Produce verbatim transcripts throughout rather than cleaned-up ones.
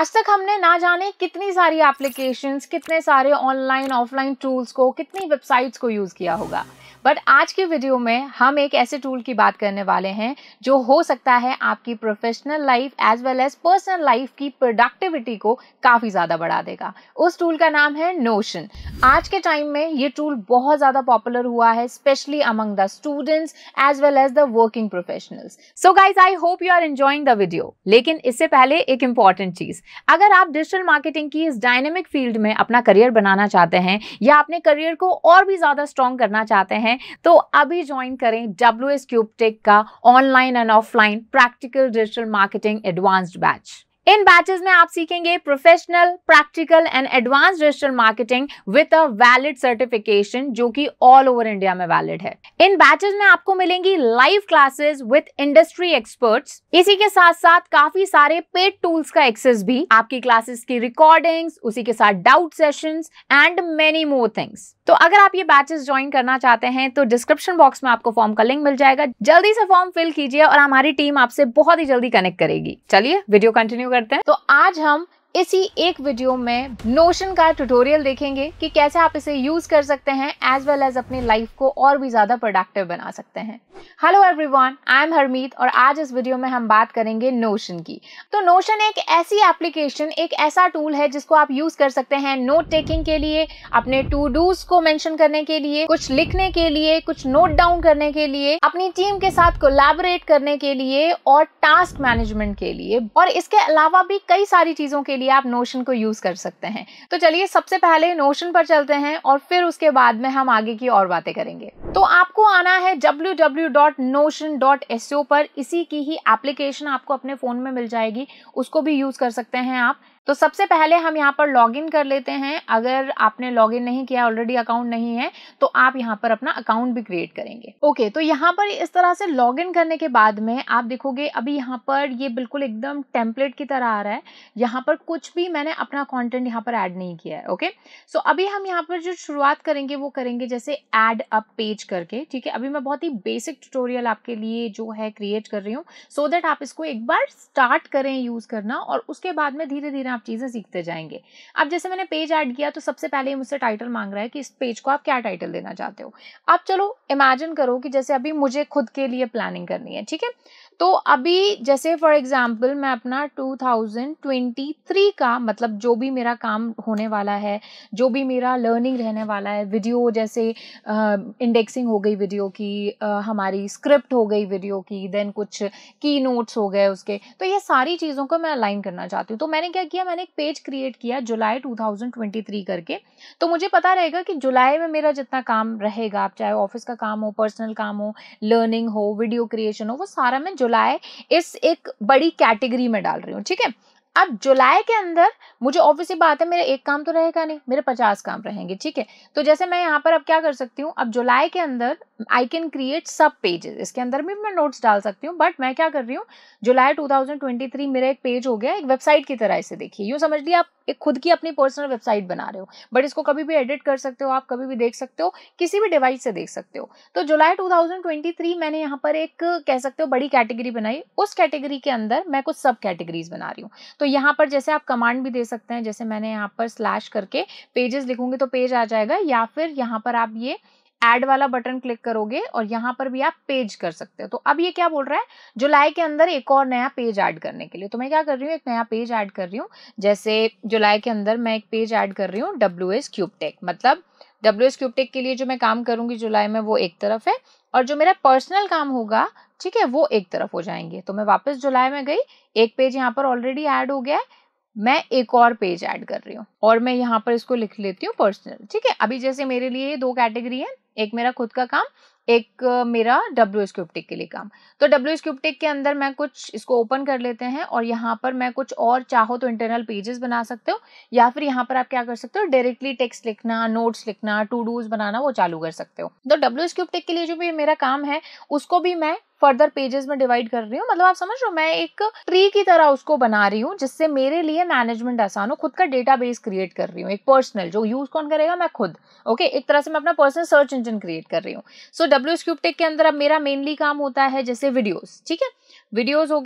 आज तक हमने ना जाने कितनी सारी एप्लीकेशंस, कितने सारे ऑनलाइन ऑफलाइन टूल्स को, कितनी वेबसाइट्स को यूज किया होगा, बट आज की वीडियो में हम एक ऐसे टूल की बात करने वाले हैं जो हो सकता है आपकी professional life as well as personal life की प्रोडक्टिविटी को काफी ज्यादा बढ़ा देगा। उस टूल का नाम है नोशन। आज के टाइम में ये टूल बहुत ज्यादा पॉपुलर हुआ है, especially among the students as well as the working professionals. So guys, I hope you are enjoying the video. लेकिन इससे पहले एक इंपॉर्टेंट चीज, अगर आप डिजिटल मार्केटिंग की इस डायनेमिक फील्ड में अपना करियर बनाना चाहते हैं या अपने करियर को और भी ज्यादा स्ट्रॉन्ग करना चाहते हैं तो अभी ज्वाइन करें WsCube Tech का online and offline practical digital marketing advanced batch. इन बैचेस में आप सीखेंगे professional, practical and advanced digital marketing with a valid certification जो कि ऑल ओवर इंडिया में वैलिड है। इन बैचेस में आपको मिलेंगी live classes with industry experts. इसी के साथ साथ काफी सारे पेड टूल्स का एक्सेस भी, आपकी क्लासेस की रिकॉर्डिंग्स, उसी के साथ doubt sessions and many more things. तो अगर आप ये बैचेस ज्वाइन करना चाहते हैं तो डिस्क्रिप्शन बॉक्स में आपको फॉर्म का लिंक मिल जाएगा। जल्दी से फॉर्म फिल कीजिए और हमारी टीम आपसे बहुत ही जल्दी कनेक्ट करेगी। चलिए वीडियो कंटिन्यू करते हैं। तो आज हम इसी एक वीडियो में नोशन का ट्यूटोरियल देखेंगे कि कैसे आप इसे यूज कर सकते हैं एज वेल एज अपनी लाइफ को और भी ज्यादा प्रोडक्टिव बना सकते हैं। Hello everyone, I am Harmeet और आज इस वीडियो में हम बात करेंगे नोशन की। तो नोशन एक ऐसी एप्लीकेशन, एक ऐसा टूल है जिसको आप यूज कर सकते हैं नोट टेकिंग के लिए, अपने टू डूज को मेंशन करने के लिए, कुछ लिखने के लिए, कुछ नोट डाउन करने के लिए, अपनी टीम के साथ कोलैबोरेट करने के लिए और टास्क मैनेजमेंट के लिए, और इसके अलावा भी कई सारी चीजों के लिए आप नोशन को यूज कर सकते हैं। तो चलिए सबसे पहले नोशन पर चलते हैं और फिर उसके बाद में हम आगे की और बातें करेंगे। तो आपको आना है W W W dot notion dot S O पर। इसी की ही एप्लीकेशन आपको अपने फोन में मिल जाएगी, उसको भी यूज कर सकते हैं आप। तो सबसे पहले हम यहाँ पर लॉगिन कर लेते हैं। अगर आपने लॉगिन नहीं किया, ऑलरेडी अकाउंट नहीं है, तो आप यहाँ पर अपना अकाउंट भी क्रिएट करेंगे। ओके, तो यहाँ पर इस तरह से लॉगिन करने के बाद में आप देखोगे अभी यहाँ पर ये बिल्कुल एकदम टेम्पलेट की तरह आ रहा है। यहाँ पर कुछ भी मैंने अपना कंटेंट यहाँ पर ऐड नहीं किया है। ओके, सो अभी हम यहाँ पर जो शुरुआत करेंगे वो करेंगे जैसे ऐड अ पेज करके। ठीक है, अभी मैं बहुत ही बेसिक ट्यूटोरियल आपके लिए जो है क्रिएट कर रही हूँ सो दैट आप इसको एक बार स्टार्ट करें यूज करना और उसके बाद में धीरे धीरे आप चीजें सीखते जाएंगे। अब जैसे मैंने पेज ऐड किया तो सबसे पहले मुझसे टाइटल मांग रहा है कि इस पेज को आप क्या टाइटल देना चाहते हो। अब चलो इमेजिन करो कि जैसे अभी मुझे खुद के लिए प्लानिंग करनी है। ठीक है, तो अभी जैसे फॉर एग्जांपल मैं अपना टू थाउजेंड ट्वेंटी थ्री का, मतलब जो भी मेरा काम होने वाला है, जो भी मेरा लर्निंग रहने वाला है, वीडियो जैसे इंडेक्सिंग हो गई वीडियो की, आ, हमारी स्क्रिप्ट हो गई वीडियो की, देन कुछ की नोट्स हो गए उसके, तो ये सारी चीज़ों को मैं अलाइन करना चाहती हूँ। तो मैंने क्या किया, मैंने एक पेज क्रिएट किया July two thousand twenty three करके। तो मुझे पता रहेगा कि जुलाई में मेरा जितना काम रहेगा, आप चाहे ऑफिस का काम हो, पर्सनल काम हो, लर्निंग हो, वीडियो क्रिएशन हो, वो सारा मैं जुलाई इस एक बड़ी कैटेगरी में डाल रही हूँ। ठीक है, अब जुलाई के अंदर मुझे ऑब्वियसली बात है मेरा एक काम तो रहेगा नहीं, मेरे पचास काम रहेंगे। ठीक है, तो जैसे मैं यहाँ पर अब क्या कर सकती हूँ, अब जुलाई के अंदर I can create sub pages, इसके अंदर भी मैं नोट्स डाल सकती हूँ। बट मैं क्या कर रही हूँ, July two thousand twenty three मेरा एक पेज हो गया, एक वेबसाइट की तरह इसे देखिए, यूँ समझ लिया आप एक खुद की अपनी पर्सनल वेबसाइट बना रहे हो। बट इसको कभी भी एडिट कर सकते हो, आप कभी भी देख सकते हो, किसी भी डिवाइस से देख सकते हो। तो July two thousand twenty three मैंने यहाँ पर एक कह सकते हो बड़ी कैटेगरी बनाई, उस कैटेगरी के अंदर मैं कुछ सब कैटेगरीज बना रही हूँ। तो यहाँ पर जैसे आप कमांड भी दे सकते हैं, जैसे मैंने यहाँ पर स्लैश करके पेजेस लिखूंगी तो पेज आ जाएगा, या फिर यहाँ पर आप ये ऐड वाला बटन क्लिक करोगे और यहाँ पर भी आप पेज कर सकते हो। तो अब ये क्या बोल रहा है, जुलाई के अंदर एक और नया पेज ऐड करने के लिए। तो मैं क्या कर रही हूँ, एक नया पेज ऐड कर रही हूँ। जैसे जुलाई के अंदर मैं एक पेज ऐड कर रही हूँ WsCube Tech, मतलब WsCube Tech के लिए जो मैं काम करूंगी जुलाई में वो एक तरफ है, और जो मेरा पर्सनल काम होगा, ठीक है, वो एक तरफ हो जाएंगे। तो मैं वापस जुलाई में गई, एक पेज यहाँ पर ऑलरेडी ऐड हो गया है, मैं एक और पेज ऐड कर रही हूँ और मैं यहाँ पर इसको लिख लेती हूँ पर्सनल। ठीक है, अभी जैसे मेरे लिए दो कैटेगरी है, एक मेरा खुद का काम, एक मेरा WsCube Tech के लिए काम। तो WsCube Tech के अंदर मैं कुछ इसको ओपन कर लेते हैं और यहाँ पर मैं कुछ और चाहो तो इंटरनल पेजेस बना सकते हो, या फिर यहाँ पर आप क्या कर सकते हो, डायरेक्टली टेक्स्ट लिखना, नोट्स लिखना, टू डूज बनाना, वो चालू कर सकते हो। तो WsCube Tech के लिए जो भी मेरा काम है उसको भी मैं फर्दर पेजेस में डिवाइड कर रही हूँ। मतलब आप समझ रहे हो, मैं एक ट्री की तरह उसको बना रही हूँ जिससे मेरे लिए मैनेजमेंट आसान हो। खुद का डेटाबेस क्रिएट कर रही हूँ, एक पर्सनल, जो यूज कौन करेगा, मैं खुद। ओके, एक तरह से मैं अपना पर्सनल सर्च इंजन क्रिएट कर रही हूँ। सो WsCube Tech के अंदर अब मेरा मेनली काम होता है जैसे वीडियोस। ठीक है, वीडियोस हो गया,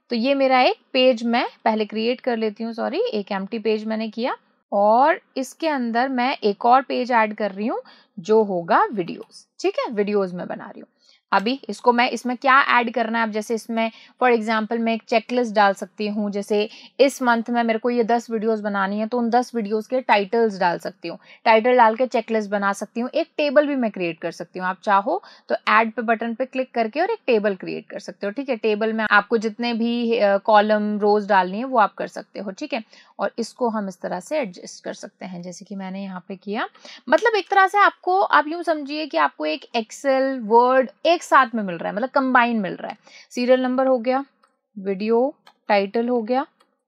तो ये मेरा एक पेज मैं पहले क्रिएट कर लेती हूँ, सॉरी एक एम्प्टी पेज मैंने किया और इसके अंदर मैं एक और पेज ऐड कर रही हूँ जो होगा वीडियोस। ठीक है, वीडियोस में बना रही हूँ। अभी इसको मैं इसमें क्या ऐड करना है, अब जैसे इसमें फॉर एग्जांपल मैं एक चेकलिस्ट डाल सकती हूँ। जैसे इस मंथ में मेरे को ये दस वीडियोस बनानी है तो उन दस वीडियोस के टाइटल्स डाल सकती हूँ, टाइटल डाल के चेकलिस्ट बना सकती हूँ। एक टेबल भी मैं क्रिएट कर सकती हूँ, आप चाहो तो ऐड पे बटन पे क्लिक करके और एक टेबल क्रिएट कर सकते हो। ठीक है, टेबल में आपको जितने भी कॉलम रोज डालनी है वो आप कर सकते हो। ठीक है, और इसको हम इस तरह से एडजस्ट कर सकते हैं जैसे कि मैंने यहाँ पे किया। मतलब एक तरह से आपको, आप यूं समझिए कि आपको एक एक्सेल वर्ड एक साथ में मिल रहा है, मतलब कंबाइन मिल रहा है। सीरियल नंबर हो गया, वीडियो टाइटल हो गया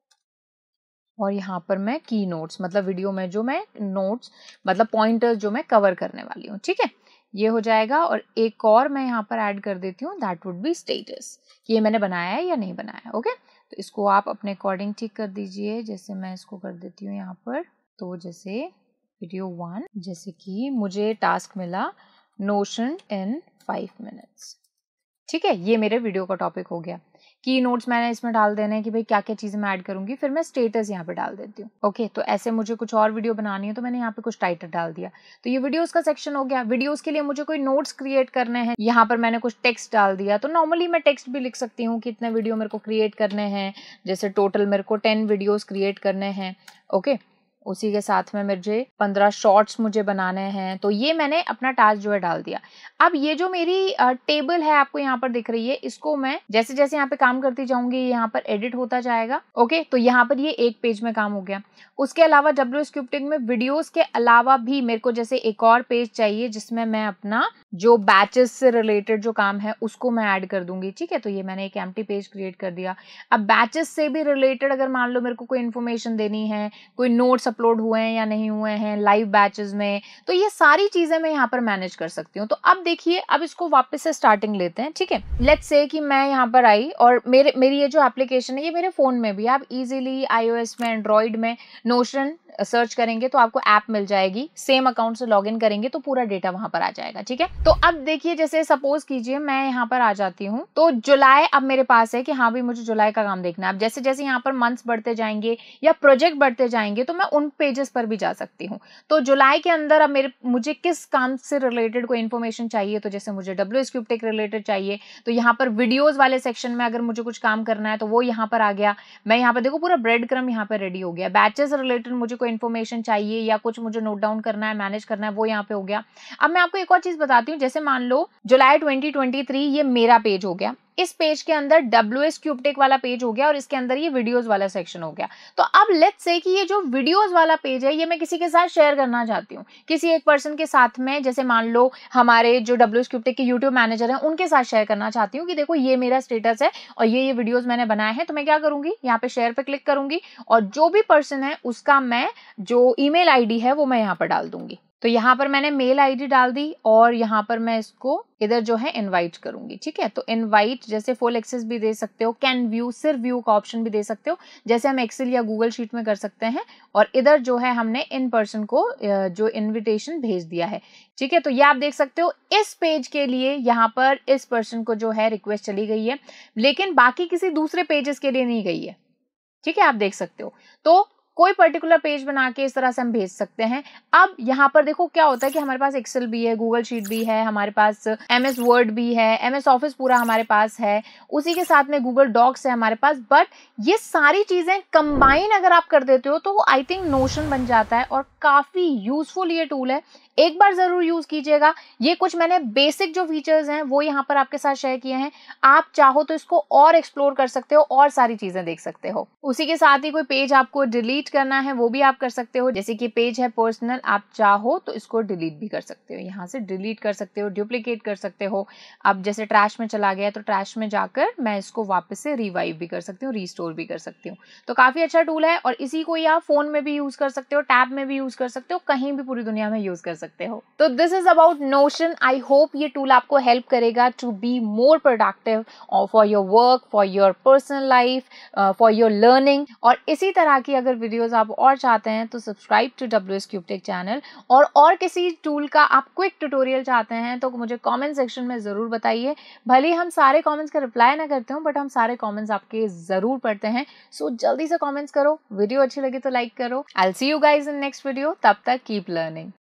और यहाँ पर मैं की नोट्स, मतलब वीडियो में जो मैं नोट्स मतलब पॉइंटर्स जो मैं कवर करने वाली हूँ। ठीक है, ये हो जाएगा। और एक और मैं यहाँ पर ऐड कर देती हूँ, दैट वुड बी स्टेटस, ये मैंने बनाया है या नहीं बनाया है। ओके, तो इसको आप अपने अकॉर्डिंग ठीक कर दीजिए। जैसे मैं इसको कर देती हूँ यहाँ पर, तो जैसे वीडियो वन, जैसे कि मुझे टास्क मिला नोशन इन फाइव मिनट्स। ठीक है, ये मेरे वीडियो का टॉपिक हो गया। की नोट्स मैंने इसमें डाल देने हैं कि भाई क्या क्या चीजें मैं ऐड करूंगी, फिर मैं स्टेटस यहाँ पे डाल देती हूँ। ओके, तो ऐसे मुझे कुछ और वीडियो बनानी है तो मैंने यहाँ पे कुछ टाइटल डाल दिया। तो ये वीडियोस का सेक्शन हो गया। वीडियोस के लिए मुझे कोई नोट्स क्रिएट करने हैं, यहाँ पर मैंने कुछ टेक्स्ट डाल दिया। तो नॉर्मली मैं टेक्स्ट भी लिख सकती हूँ कि इतने वीडियो मेरे को क्रिएट करने हैं, जैसे टोटल मेरे को टेन वीडियोज क्रिएट करने हैं। ओके, उसी के साथ में मुझे पंद्रह शॉर्ट्स मुझे बनाने हैं। तो ये मैंने अपना टास्क जो है डाल दिया। अब ये जो मेरी टेबल है आपको यहाँ पर दिख रही है, इसको मैं जैसे जैसे यहाँ पे काम करती जाऊंगी यहाँ पर एडिट होता जाएगा। ओके, तो यहाँ पर ये एक पेज में काम हो गया। उसके अलावा WsCube Tech में वीडियोस के अलावा भी मेरे को जैसे एक और पेज चाहिए जिसमें मैं अपना जो बैचेस से रिलेटेड जो काम है उसको मैं ऐड कर दूंगी। ठीक है, तो ये मैंने एक एम्प्टी पेज क्रिएट कर दिया। अब बैचेस से भी रिलेटेड अगर मान लो मेरे को कोई इन्फॉर्मेशन देनी है, कोई नोट्स अपलोड हुए हैं या नहीं हुए हैं लाइव बैचेस में, तो ये सारी चीजें मैं यहाँ पर मैनेज कर सकती हूँ। तो अब देखिए, अब इसको वापस से स्टार्टिंग लेते हैं। ठीक है, लेट्स से कि मैं यहाँ पर आई और मेरे मेरी ये जो एप्लीकेशन है ये मेरे फोन में भी, आप इजीली आईओएस में, एंड्रॉइड में नोशन सर्च करेंगे तो आपको ऐप मिल जाएगी। सेम अकाउंट से लॉगिन करेंगे तो पूरा डेटा वहां पर आ जाएगा। ठीक है, तो अब देखिए, जैसे सपोज कीजिए मैं यहाँ पर आ जाती हूँ, तो जुलाई अब मेरे पास है कि हाँ भाई मुझे जुलाई का काम देखना है। अब जैसे जैसे यहाँ पर मंथ्स बढ़ते जाएंगे या प्रोजेक्ट बढ़ते जाएंगे तो मैं उन पेजेस पर भी जा सकती हूँ। तो जुलाई के अंदर अब मेरे मुझे किस काम से रिलेटेड कोई इन्फॉर्मेशन चाहिए, तो जैसे मुझे WsCube Tech रिलेटेड चाहिए तो यहाँ पर वीडियोज वाले सेक्शन में अगर मुझे कुछ काम करना है तो वो यहाँ पर आ गया। मैं यहाँ पर देखो पूरा ब्रेड क्रम यहाँ पर रेडी हो गया। बैचेस रिलेटेड मुझे कोई इन्फॉर्मेशन चाहिए या कुछ मुझे नोट डाउन करना है, मैनेज करना है, वो यहाँ पे हो गया। अब मैं आपको एक और चीज बताती हूँ, जैसे मान लो जुलाई ट्वेंटी ट्वेंटी थ्री ये मेरा पेज हो गया, इस पेज के अंदर WsCube Tech वाला पेज हो गया और इसके अंदर ये वीडियोस वाला सेक्शन हो गया। तो अब लेट्स से कि ये जो वीडियोस वाला पेज है ये मैं किसी के साथ शेयर करना चाहती हूँ, किसी एक पर्सन के साथ में, जैसे मान लो हमारे जो WsCube Tech के यूट्यूब मैनेजर हैं उनके साथ शेयर करना चाहती हूँ कि देखो ये मेरा स्टेटस है और ये ये वीडियोस मैंने बनाए हैं। तो मैं क्या करूंगी, यहाँ पे शेयर पे क्लिक करूंगी और जो भी पर्सन है उसका मैं जो ईमेल आईडी है वो मैं यहाँ पर डाल दूंगी। तो यहाँ पर मैंने मेल आईडी डाल दी और यहाँ पर मैं इसको इधर जो है इनवाइट करूंगी। ठीक है, तो इनवाइट जैसे फुल एक्सेस भी दे सकते हो, कैन व्यू, सिर्फ व्यू का ऑप्शन भी दे सकते हो जैसे हम एक्सेल या गूगल शीट में कर सकते हैं। और इधर जो है हमने इन पर्सन को जो इनविटेशन भेज दिया है। ठीक है, तो ये आप देख सकते हो इस पेज के लिए यहाँ पर इस पर्सन को जो है रिक्वेस्ट चली गई है, लेकिन बाकी किसी दूसरे पेजेस के लिए नहीं गई है। ठीक है, आप देख सकते हो। तो कोई पर्टिकुलर पेज बना के इस तरह से हम भेज सकते हैं। अब यहाँ पर देखो क्या होता है कि हमारे पास एक्सेल भी है, गूगल शीट भी है, हमारे पास एमएस वर्ड भी है, एमएस ऑफिस पूरा हमारे पास है, उसी के साथ में गूगल डॉक्स है हमारे पास। बट ये सारी चीजें कंबाइन अगर आप कर देते हो तो वो आई थिंक नोशन बन जाता है और काफी यूजफुल ये टूल है। एक बार जरूर यूज कीजिएगा। ये कुछ मैंने बेसिक जो फीचर्स हैं वो यहाँ पर आपके साथ शेयर किए हैं। आप चाहो तो इसको और एक्सप्लोर कर सकते हो और सारी चीजें देख सकते हो। उसी के साथ ही कोई पेज आपको डिलीट करना है वो भी आप कर सकते हो। जैसे कि पेज है पर्सनल, आप चाहो तो इसको डिलीट भी कर सकते हो, यहाँ से डिलीट कर सकते हो, डुप्लीकेट कर सकते हो। अब जैसे ट्रैश में चला गया तो ट्रैश में जाकर मैं इसको वापस से रिवाइव भी कर सकती हूँ, रीस्टोर भी कर सकती हूँ। तो काफी अच्छा टूल है और इसी को आप फोन में भी यूज कर सकते हो, टैब में भी यूज कर सकते हो, कहीं भी पूरी दुनिया में यूज कर सकते हो। तो this is about Notion. I hope ये टूल आपको हेल्प करेगा to be more productive for your work, for your personal life, for your learning. और इसी तरह की अगर वीडियोस आप और चाहते हैं तो subscribe to WsCube Tech channel. और और किसी टूल का आप क्विक ट्यूटोरियल चाहते हैं तो मुझे कमेंट सेक्शन में ज़रूर बताइए। भले ही हम सारे कमेंट्स का रिप्लाई ना करते हो, बट हम सारे कमेंट्स आपके ज़रूर पढ़ते हैं। सो so, जल्दी से कमेंट्स करो। वीडियो अच्छी लगी तो लाइक करो। I will see you guys in next video. तब तक कीप लर्निंग।